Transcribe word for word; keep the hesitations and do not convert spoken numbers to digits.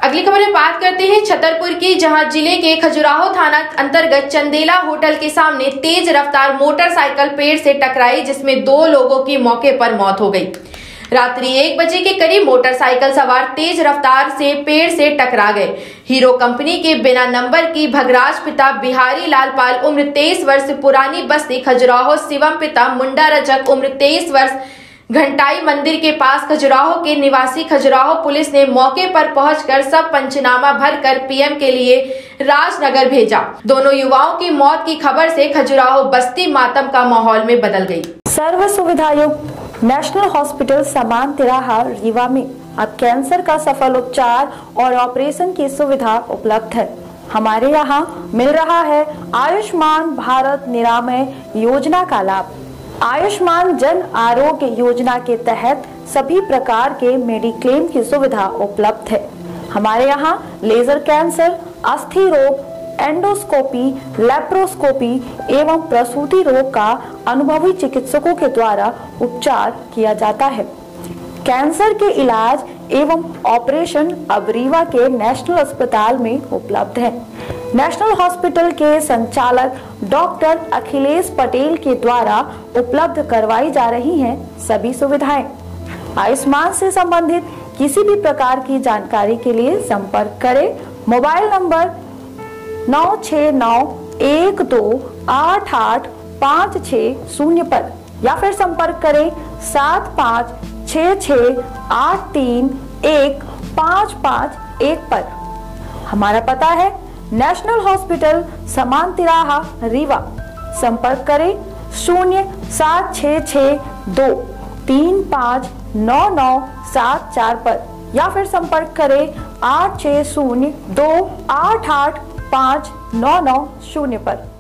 अगली खबर में बात करते हैं छतरपुर की, जहां जिले के खजुराहो थाना अंतर्गत चंदेला होटल के सामने तेज रफ्तार मोटरसाइकिल पेड़ से टकराई, जिसमें दो लोगों की मौके पर मौत हो गई। रात्रि एक बजे के करीब मोटरसाइकिल सवार तेज रफ्तार से पेड़ से टकरा गए। हीरो कंपनी के बिना नंबर की भगराज पिता बिहारी लाल पाल उम्र तेईस वर्ष पुरानी बस्ती खजुराहो, शिवम पिता मुंडा रजक उम्र तेईस वर्ष घंटाई मंदिर के पास खजुराहो के निवासी। खजुराहो पुलिस ने मौके पर पहुंचकर सब पंचनामा भरकर पीएम के लिए राजनगर भेजा। दोनों युवाओं की मौत की खबर से खजुराहो बस्ती मातम का माहौल में बदल गई। सर्व सुविधायुक्त नेशनल हॉस्पिटल समान तिराहा रीवा में अब कैंसर का सफल उपचार और ऑपरेशन की सुविधा उपलब्ध है। हमारे यहाँ मिल रहा है आयुष्मान भारत निरामय योजना का लाभ। आयुष्मान जन आरोग्य योजना के तहत सभी प्रकार के मेडिक्लेम की सुविधा उपलब्ध है। हमारे यहाँ लेजर कैंसर, अस्थि रोग, एंडोस्कोपी, लेप्रोस्कोपी एवं प्रसूति रोग का अनुभवी चिकित्सकों के द्वारा उपचार किया जाता है। कैंसर के इलाज एवं ऑपरेशन अब रीवा के नेशनल अस्पताल में उपलब्ध है। नेशनल हॉस्पिटल के संचालक डॉक्टर अखिलेश पटेल के द्वारा उपलब्ध करवाई जा रही हैं सभी सुविधाएं। आयुष्मान से संबंधित किसी भी प्रकार की जानकारी के लिए संपर्क करें मोबाइल नंबर नौ छः नौ एक दो आठ आठ पाँच छः शून्य पर, या फिर संपर्क करें सात पाँच छः छः आठ तीन एक पाँच पाँच एक पर। हमारा पता है नेशनल हॉस्पिटल समान तिराहा रीवा। संपर्क करें शून्य सात छः छः दो तीन पाँच नौ नौ सात चार पर, या फिर संपर्क करें आठ छः शून्य दो आठ आठ पाँच नौ नौ शून्य पर।